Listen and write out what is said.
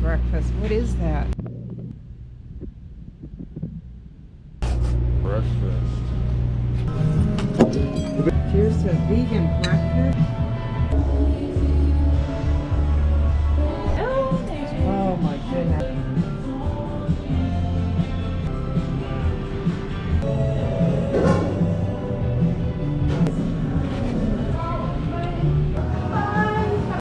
breakfast. What is that? Breakfast. Here's a vegan breakfast.